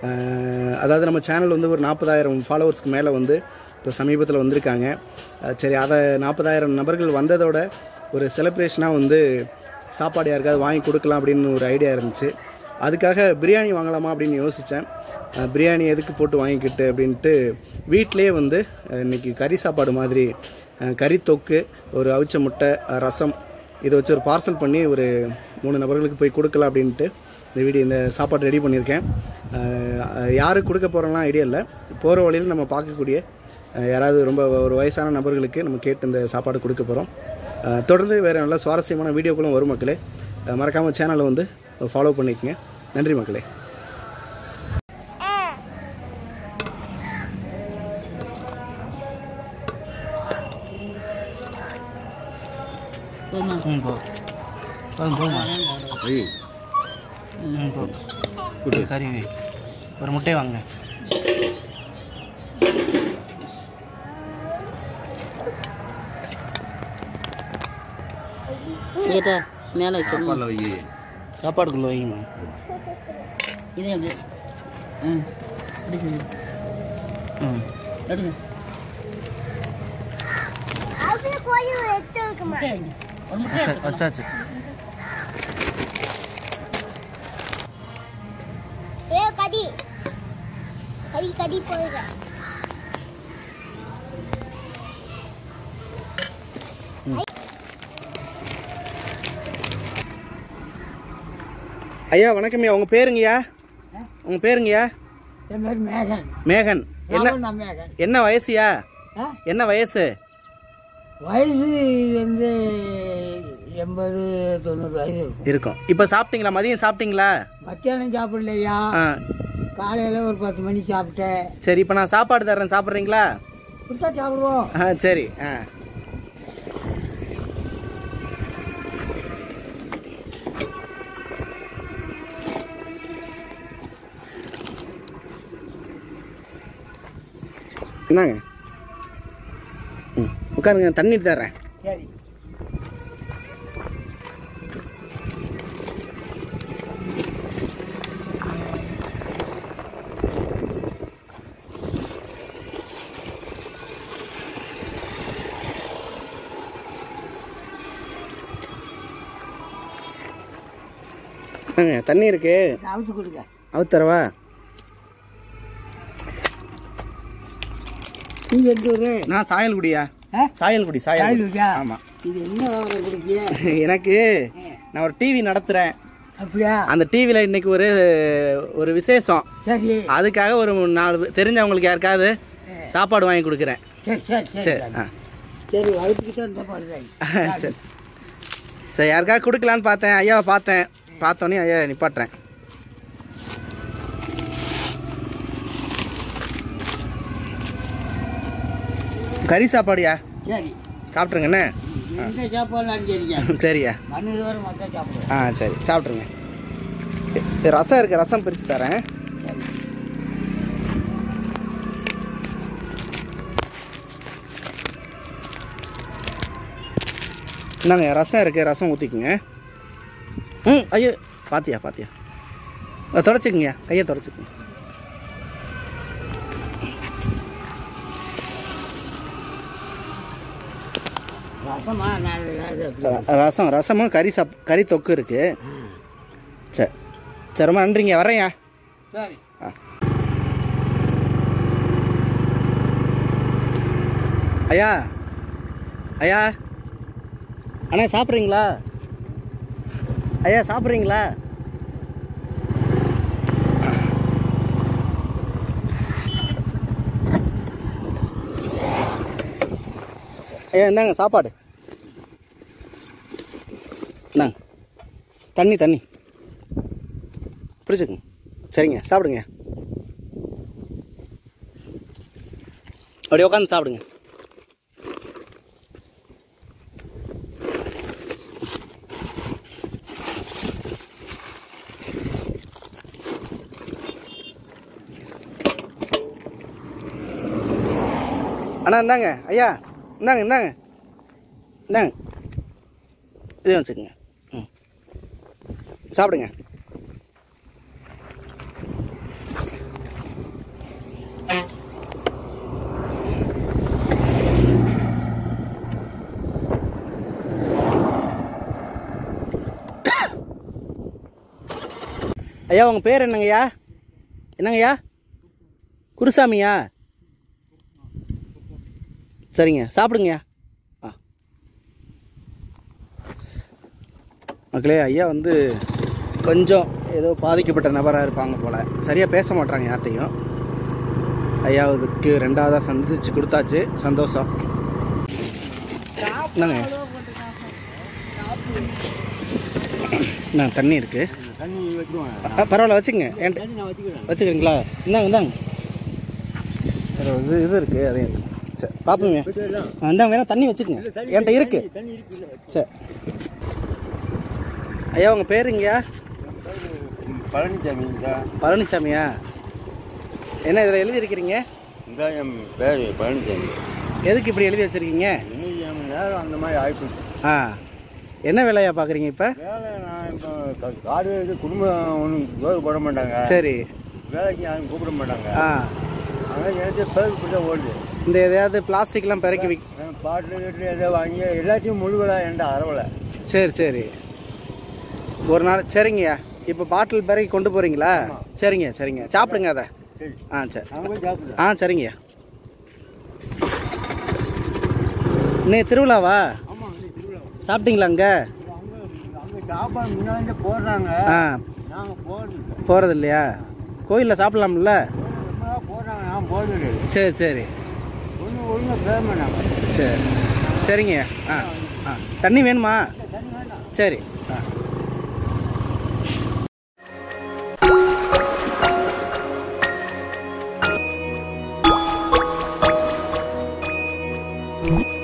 அதாவது நம்ம சேனல் வந்து ஒரு 40,000 ஃபாலோவர்ஸ்க்கு மேலே வந்து இப்போ சமீபத்தில் வந்திருக்காங்க. சரி, அதை 40,000 நபர்கள் வந்ததோட ஒரு செலிப்ரேஷனாக வந்து சாப்பாடு யாருக்காவது வாங்கி கொடுக்கலாம் அப்படின்னு ஒரு ஐடியா இருந்துச்சு. அதுக்காக பிரியாணி வாங்கலாமா அப்படின்னு யோசித்தேன். பிரியாணி எதுக்கு போட்டு வாங்கிக்கிட்டு அப்படின்ட்டு வீட்டிலே வந்து இன்றைக்கி கறி சாப்பாடு மாதிரி கறி தொக்கு, ஒரு அவிச்ச முட்டை, ரசம் இதை வச்சு ஒரு பார்சல் பண்ணி ஒரு 3 நபர்களுக்கு போய் கொடுக்கலாம் அப்படின்ட்டு இந்த சாப்பாடு ரெடி பண்ணியிருக்கேன். யாருக்கு கொடுக்க போகிறோம்லாம் ஐடியா இல்லை. போகிற வழியில் நம்ம பார்க்கக்கூடிய யாராவது ரொம்ப ஒரு வயசான நபர்களுக்கு நம்ம கேட்டு இந்த சாப்பாடு கொடுக்க போகிறோம். தொடர்ந்து வேறு நல்ல சுவாரஸ்யமான வீடியோக்களும் வரும் மக்களே. மறக்காமல் சேனலை வந்து ஃபாலோ பண்ணிக்கங்க. நன்றி மக்களே. கறி ஒரு முட்டை வாங்க. மேலே சாப்பாடுக்குள்ள வைங்கம்மா. இதே எப்படி எடுங்க. வச்சாச்சு. ஐயா வணக்கம். உங்க பேருங்கய்யா? உங்க பேருங்கய்யா? மேகன். என்ன வயசுயா? என்ன வயசு? வயசு வந்து 80-90 வயசு இருக்கும். இப்ப சாப்பிட்டீங்களா? மதியம் சாப்பிட்டீங்களா? மத்தியானம் சாப்பிடலையா, காலையில ஒரு 10 மணி சாப்பிட்டேன். சரி, இப்ப நான் சாப்பாடு தர்றேன், சாப்பிட்றீங்களா? கொடுத்தா சாப்பிடுவோம். சரி. என்னங்க, உட்காருங்க, தண்ணி தர்றேன். சரி. தண்ணி இருக்கு, அவுத்து கொடுங்க. அவுத்து தரவா? நீங்க எந்த ஊரு? நான் சாயல்குடியா. சாயல்குடி. சாயல்குடியா? ஆமா. இது என்ன விவரம் கொடுக்கிய? எனக்கு நான் ஒரு டிவி நடத்துறேன். அப்படியா? அந்த டிவில இன்னைக்கு ஒரு விசேஷம். சரி. அதுக்காக ஒரு 4 தெரிஞ்சவங்களுக்கு யாருக்காவது சாப்பாடு வாங்கி கொடுக்குறேன். சரி சரி சரி. சரி, வயிற்றுக்கு தான் சாப்பாடு. சரி சரி, யாருக்காவது கொடுக்கலான்னு பார்த்தேன். ஐயாவை பார்த்தோன்னே ஐயா நிப்பாட்டுறேன். கறி சாப்பாடுயா? சரி, சாப்பிட்ருங்கண்ணே. எந்த சாப்பாடுலாம் சரியா? சரியா. மண்ணு மொத்தம் சாப்பிடுவோம். சரி, சாப்பிட்ருங்க. ரசம் இருக்கு, ரசம் பிரித்து தரேன். என்னங்க, ரசம் இருக்குது, ரசம் ஊற்றிக்குங்க. ஐயோ, பாத்தியா தொடச்சிக்குங்க, கையை தொடச்சிக்குங்க. ரசமும் கறி தொக்கு இருக்குது. சரி, ரொம்ப நன்றிங்க, வரேன்யா. சரி. ஐயா அண்ணா சாப்பிட்றீங்களா? ஐயா சாப்பிட்றீங்களா? ஐயா இந்தாங்க சாப்பாடு. இந்தாங்க தண்ணி பிடிச்சிக்குங்க. சரிங்க, சாப்பிடுங்க. அப்படியே உட்காந்து சாப்பிடுங்க. அண்ணா இந்தாங்க, ஐயா இந்தாங்க இதே வச்சுக்கோங்க. சாப்பிடுங்க. ஐயா உங்கள் பேர் என்னங்கய்யா? என்னங்கய்யா? குருசாமியா? சரிங்க, சாப்பிடுங்கய்யா. மக்களே, ஐயா வந்து கொஞ்சம் ஏதோ பாதிக்கப்பட்ட நபராக இருப்பாங்க போல், சரியாக பேச மாட்டாங்க யார்கிட்டையும். ஐயாவுக்கு 2ஆவதாக சந்திச்சு கொடுத்தாச்சு, சந்தோஷம். என்னங்க தண்ணி இருக்குது, பரவாயில்ல வச்சுக்கங்க. என்கிட்ட வச்சுக்கிறீங்களா? இந்தாங்க இது இருக்குது, அதையும் சரி பார்ப்போங்க. இந்தாங்க வேணா தண்ணி வச்சுக்கோங்க, என்கிட்ட இருக்குது. சரி ஐயா உங்கள் பேருங்கய்யா? பழனிசாமி. பழனிசாமியா? என்ன இதில் எழுதியிருக்கிறீங்க? என் பேர் பழனிசாமி. எதுக்கு இப்படி எழுதி வச்சுருக்கீங்க? இன்னைக்கு நேரம் அந்த மாதிரி ஆகிப்போச்சு. என்ன வேலையா பார்க்குறீங்க இப்போ? வேலை நான் இப்போ காடு குடும்பம் ஒன்றும் ஜோறு போட மாட்டாங்க. சரி. வேலைக்கு யாரும் கூப்பிட மாட்டாங்க. அதனால் எனக்கு பேருக்கு இப்படி தான் ஓடுது. இந்த எதையாவது பிளாஸ்டிக்லாம் பிறக்கி பாட்டில் வீட்டில் எதோ வாங்கி எல்லாத்தையும் முழுவலா என்கிட்ட அறவலை. சரி ஒரு நாள். சரிங்கய்யா, இப்போ பாட்டில் பிறகு கொண்டு போகிறீங்களா? சரிங்க சாப்பிடுங்க அதை. சரி சாப்பிடுங்க. சரிங்கய்யா. இன்னைக்கு திருவிழாவா? சாப்பிட்டீங்களா? அங்கே சாப்பாடு முன்னாடி போடுறாங்க. போகிறது இல்லையா? கோயிலில் சாப்பிட்லாம்ல? போடுறாங்க, நான் போடுறது. சரி ஒழுங்காக பேச மாட்டாங்க. சரிங்கய்யா. தண்ணி வேணுமா? சரி. you